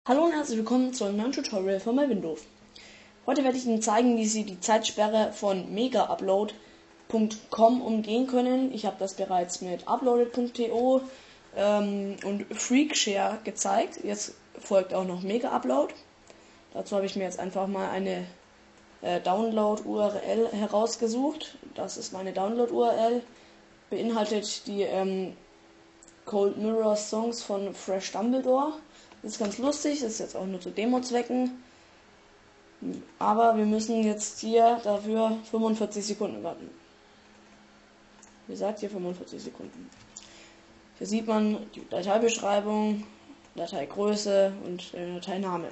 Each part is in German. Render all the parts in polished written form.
Hallo und herzlich willkommen zu einem neuen Tutorial von MyWindows. Heute werde ich Ihnen zeigen, wie Sie die Zeitsperre von megaupload.com umgehen können. Ich habe das bereits mit uploaded.to und Freakshare gezeigt. Jetzt folgt auch noch Megaupload. Dazu habe ich mir jetzt einfach mal eine Download-URL herausgesucht. Das ist meine Download-URL. Beinhaltet die Cold Mirror Songs von Fresh Dumbledore. Das ist ganz lustig, das ist jetzt auch nur zu Demo-Zwecken. Aber wir müssen jetzt hier dafür 45 Sekunden warten. Wie gesagt, hier 45 Sekunden. Hier sieht man die Dateibeschreibung, Dateigröße und Dateiname.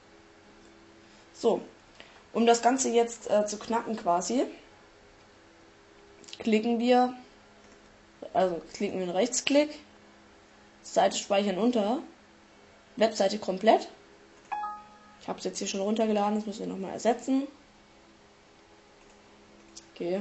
So, um das Ganze jetzt zu knacken quasi, klicken wir einen Rechtsklick, Seite speichern unter, Webseite komplett. Ich habe es jetzt hier schon runtergeladen, das müssen wir nochmal ersetzen. Okay.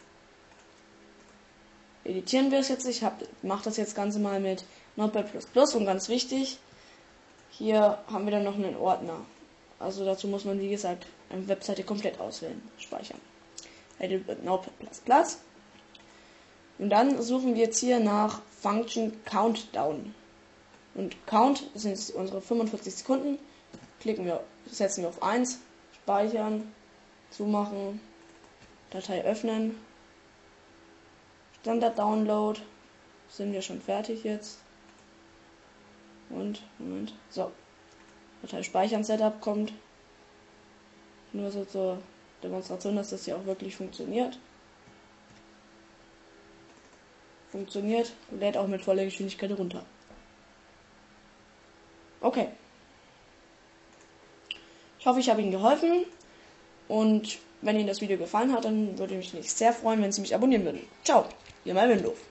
Editieren wir es jetzt. Ich mache das jetzt Ganze mal mit Notepad++ und ganz wichtig, hier haben wir dann noch einen Ordner. Also dazu muss man, wie gesagt, eine Webseite komplett auswählen, speichern. Edit Notepad++. Und dann suchen wir jetzt hier nach Function Countdown. Und Count sind jetzt unsere 45 Sekunden. Setzen wir auf 1, speichern, zumachen, Datei öffnen, Standard Download, sind wir schon fertig jetzt. Und, Moment, so, Datei speichern Setup kommt. Nur so zur Demonstration, dass das hier auch wirklich funktioniert. Funktioniert, lädt auch mit voller Geschwindigkeit runter. Okay. Ich hoffe, ich habe Ihnen geholfen. Und wenn Ihnen das Video gefallen hat, dann würde ich mich sehr freuen, wenn Sie mich abonnieren würden. Ciao, Ihr MyWindows.